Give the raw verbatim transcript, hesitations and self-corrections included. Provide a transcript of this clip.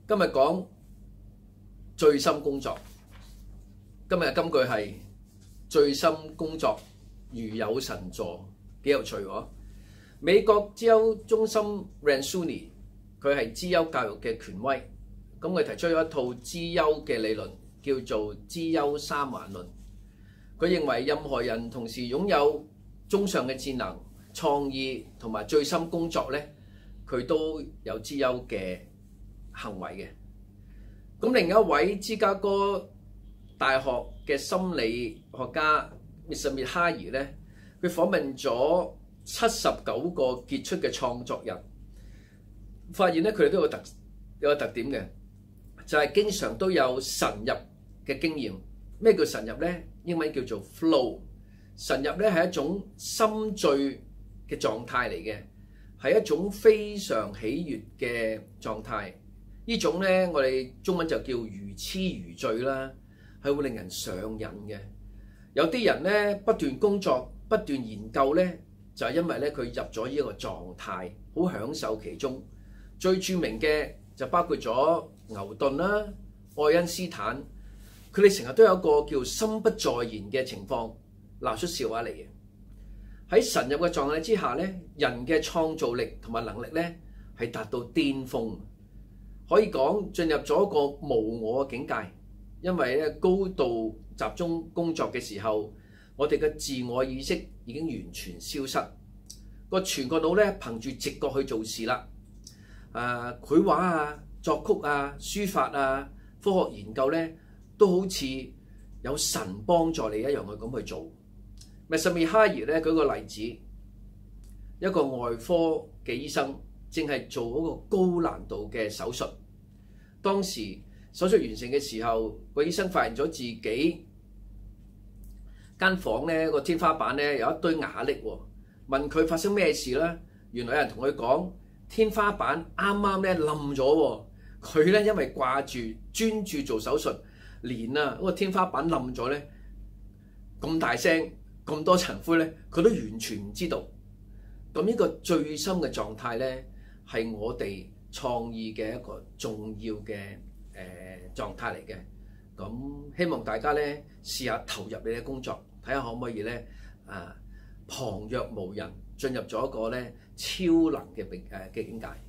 今日講醉心工作。今日金句係醉心工作如有神助，幾有趣喎！美國資優中心 Ransuni 佢係資優教育嘅權威，咁佢提出咗一套資優嘅理論，叫做資優三環論。佢認為任何人同時擁有中上嘅智能、創意同埋醉心工作咧，佢都有資優嘅行為嘅。咁另一位芝加哥大學嘅心理學家 Mister Mihai 咧，佢訪問咗七十九個傑出嘅創作人，發現咧佢哋都有特有個特點嘅，就係、是、經常都有神入嘅經驗。咩叫神入咧？英文叫做 flow。神入咧係一種心醉嘅狀態嚟嘅，係一種非常喜悅嘅狀態。呢種咧我哋中文就叫如痴如醉啦，係會令人上癮嘅。有啲人咧不斷工作、不斷研究咧，就係因為咧佢入咗呢一個狀態，好享受其中。最著名嘅就包括咗牛頓啦、愛因斯坦，佢哋成日都有一個叫心不在焉嘅情況，鬧出笑話嚟嘅。喺神入嘅狀態之下咧，人嘅創造力同埋能力咧係達到巔峰，可以講進入咗一個無我嘅境界。因為咧高度集中工作嘅時候，我哋嘅自我意識已經完全消失，個全個腦咧憑住直覺去做事啦。誒繪畫啊、作曲啊、書法啊、科學研究咧，都好似有神幫助你一樣去咁去做。Mister Mihai咧舉個例子，一個外科嘅醫生正係做嗰個高難度嘅手術，當時手術完成嘅時候，個醫生發現咗自己間房咧個天花板咧有一堆瓦礫喎，問佢發生咩事啦？原來有人同佢講，天花板啱啱咧冧咗喎。佢咧因為掛住專注做手術，連啊嗰個天花板冧咗咧咁大聲咁多塵灰咧，佢都完全唔知道。咁呢個醉心嘅狀態咧，係我哋創意嘅一個重要嘅誒狀態嚟嘅。咁希望大家咧試下投入你嘅工作，睇下可唔可以咧啊旁若無人，進入咗一個咧超能嘅誒嘅境界。